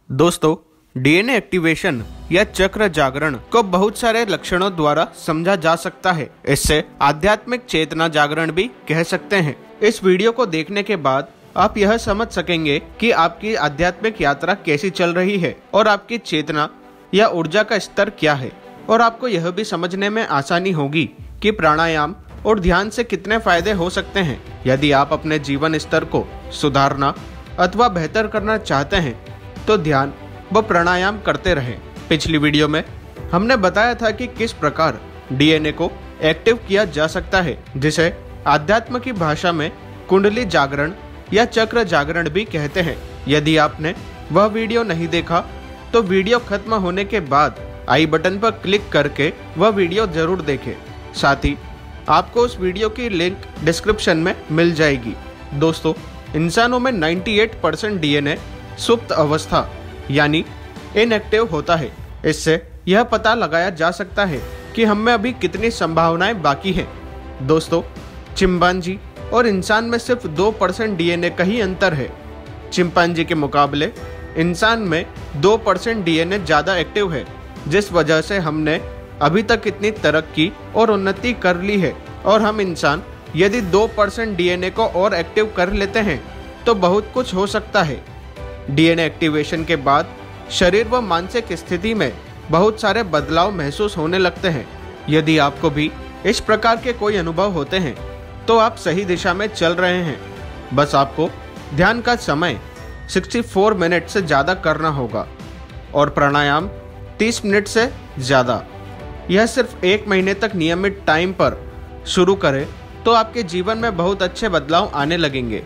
दोस्तों, DNA activation या चक्र जागरण को बहुत सारे लक्षणों द्वारा समझा जा सकता है। इससे आध्यात्मिक चेतना जागरण भी कह सकते हैं। इस वीडियो को देखने के बाद आप यह समझ सकेंगे कि आपकी आध्यात्मिक यात्रा कैसी चल रही है और आपकी चेतना या ऊर्जा का स्तर क्या है। और आपको यह भी समझने में आसानी होगी कि प्राणायाम और ध्यान से कितने फायदे हो सकते हैं। यदि आप अपने जीवन स्तर को सुधारना अथवा बेहतर करना चाहते हैं तो ध्यान व प्राणायाम करते रहें। पिछली वीडियो में हमने बताया था कि किस प्रकार डीएनए को एक्टिव किया जा सकता है, जिसे आध्यात्म की भाषा में कुंडली जागरण या चक्र जागरण भी कहते हैं। यदि आपने वह वीडियो नहीं देखा तो वीडियो खत्म होने के बाद आई बटन पर क्लिक करके वह वीडियो जरूर देखें। साथ ही आपको उस वीडियो की लिंक डिस्क्रिप्शन में मिल जाएगी। दोस्तों, इंसानों में 98% डीएनए सुप्त अवस्था यानी इनएक्टिव होता है। इससे यह पता लगाया जा सकता है कि हम में अभी कितनी संभावनाएं बाकी हैं। दोस्तों, चिंपांजी और इंसान में सिर्फ 2% डीएनए का ही अंतर है। चिंपांजी के मुकाबले इंसान में 2% डीएनए ज़्यादा एक्टिव है, जिस वजह से हमने अभी तक इतनी तरक्की और उन्नति कर ली है। और हम इंसान यदि 2% डीएनए को और एक्टिव कर लेते हैं तो बहुत कुछ हो सकता है। डीएनए एक्टिवेशन के बाद शरीर व मानसिक स्थिति में बहुत सारे बदलाव महसूस होने लगते हैं। यदि आपको भी इस प्रकार के कोई अनुभव होते हैं तो आप सही दिशा में चल रहे हैं। बस आपको ध्यान का समय 64 मिनट से ज़्यादा करना होगा और प्राणायाम 30 मिनट से ज़्यादा। यह सिर्फ 1 महीने तक नियमित टाइम पर शुरू करें तो आपके जीवन में बहुत अच्छे बदलाव आने लगेंगे।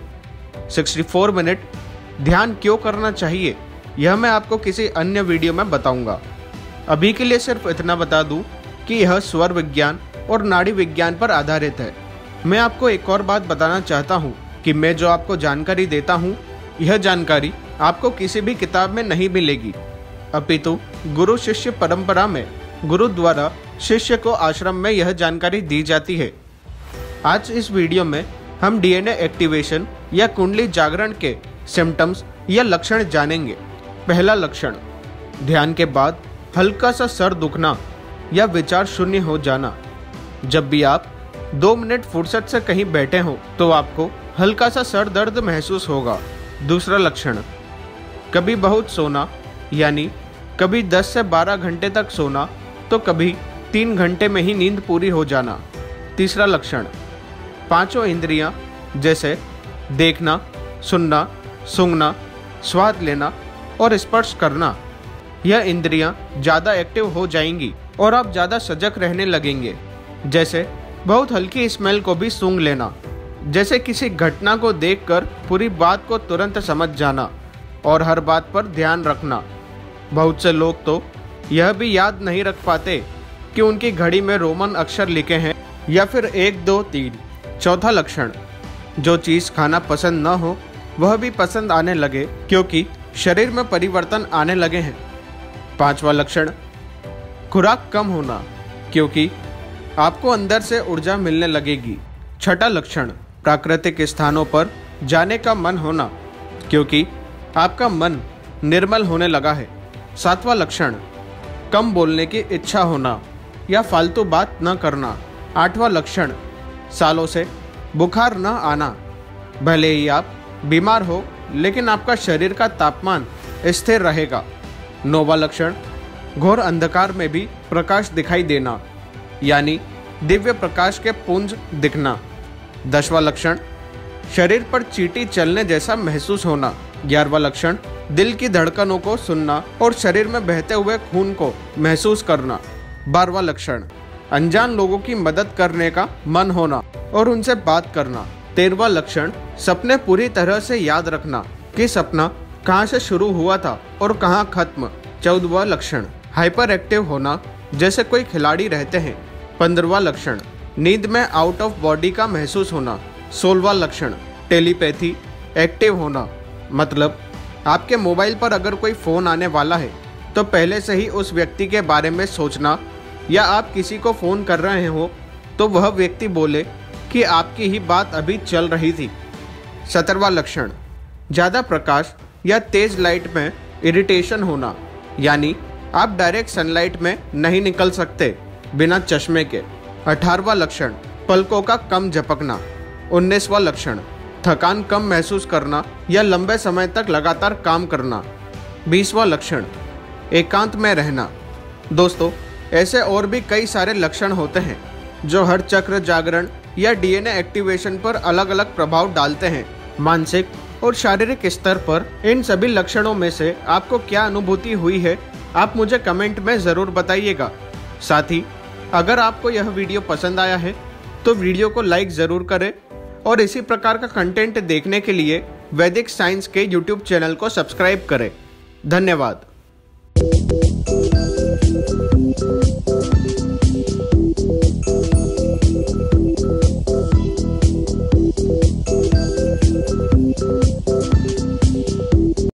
64 मिनट ध्यान क्यों करना चाहिए यह मैं आपको किसी अन्य वीडियो में बताऊंगा। अभी के लिए सिर्फ इतना बता दूं कि यह स्वर विज्ञान और नाड़ी विज्ञान पर आधारित है। मैं आपको एक और बात बताना चाहता हूं कि मैं जो आपको जानकारी देता हूं, यह जानकारी आपको किसी भी किताब में नहीं मिलेगी, अपितु गुरु शिष्य परंपरा में गुरु द्वारा शिष्य को आश्रम में यह जानकारी दी जाती है। आज इस वीडियो में हम डीएनए एक्टिवेशन या कुंडली जागरण के सिम्टम्स या लक्षण जानेंगे। पहला लक्षण, ध्यान के बाद हल्का सा सर दुखना या विचार शून्य हो जाना। जब भी आप 2 मिनट फुर्सत से कहीं बैठे हो तो आपको हल्का सा सर दर्द महसूस होगा। दूसरा लक्षण, कभी बहुत सोना यानी कभी 10 से 12 घंटे तक सोना तो कभी 3 घंटे में ही नींद पूरी हो जाना। तीसरा लक्षण, 5 इंद्रियां जैसे देखना, सुनना, सूंघना, स्वाद लेना और स्पर्श करना, यह इंद्रियां ज़्यादा एक्टिव हो जाएंगी और आप ज़्यादा सजग रहने लगेंगे। जैसे बहुत हल्की स्मेल को भी सूंघ लेना, जैसे किसी घटना को देखकर पूरी बात को तुरंत समझ जाना और हर बात पर ध्यान रखना। बहुत से लोग तो यह भी याद नहीं रख पाते कि उनकी घड़ी में रोमन अक्षर लिखे हैं या फिर 1 2 3। चौथा लक्षण, जो चीज़ खाना पसंद न हो वह भी पसंद आने लगे क्योंकि शरीर में परिवर्तन आने लगे हैं। पांचवा लक्षण, खुराक कम होना क्योंकि आपको अंदर से ऊर्जा मिलने लगेगी। छठा लक्षण, प्राकृतिक स्थानों पर जाने का मन होना क्योंकि आपका मन निर्मल होने लगा है। सातवां लक्षण, कम बोलने की इच्छा होना या फालतू बात न करना। आठवां लक्षण, सालों से बुखार न आना, भले ही आप बीमार हो लेकिन आपका शरीर का तापमान स्थिर रहेगा। नौवां लक्षण, घोर अंधकार में भी प्रकाश दिखाई देना यानी दिव्य प्रकाश के पुंज दिखना। 10वां लक्षण, शरीर पर चींटी चलने जैसा महसूस होना। 11वां लक्षण, दिल की धड़कनों को सुनना और शरीर में बहते हुए खून को महसूस करना। 12वां लक्षण, अनजान लोगों की मदद करने का मन होना और उनसे बात करना। 13वां लक्षण, सपने पूरी तरह से याद रखना कि सपना कहाँ से शुरू हुआ था और कहाँ खत्म। 14वां लक्षण, हाइपर एक्टिव होना जैसे कोई खिलाड़ी रहते हैं। 15वां लक्षण, नींद में आउट ऑफ बॉडी का महसूस होना। 16वां लक्षण, टेलीपैथी एक्टिव होना, मतलब आपके मोबाइल पर अगर कोई फ़ोन आने वाला है तो पहले से ही उस व्यक्ति के बारे में सोचना, या आप किसी को फ़ोन कर रहे हो तो वह व्यक्ति बोले कि आपकी ही बात अभी चल रही थी। 17वां लक्षण, ज़्यादा प्रकाश या तेज लाइट में इरिटेशन होना, यानी आप डायरेक्ट सनलाइट में नहीं निकल सकते बिना चश्मे के। 18वां लक्षण, पलकों का कम झपकना। 19वां लक्षण, थकान कम महसूस करना या लंबे समय तक लगातार काम करना। 20वां लक्षण, एकांत में रहना। दोस्तों, ऐसे और भी कई सारे लक्षण होते हैं जो हर चक्र जागरण या डीएनए एक्टिवेशन पर अलग अलग प्रभाव डालते हैं। मानसिक और शारीरिक स्तर पर इन सभी लक्षणों में से आपको क्या अनुभूति हुई है, आप मुझे कमेंट में ज़रूर बताइएगा। साथ ही अगर आपको यह वीडियो पसंद आया है तो वीडियो को लाइक ज़रूर करें और इसी प्रकार का कंटेंट देखने के लिए वैदिक साइंस के यूट्यूब चैनल को सब्सक्राइब करें। धन्यवाद।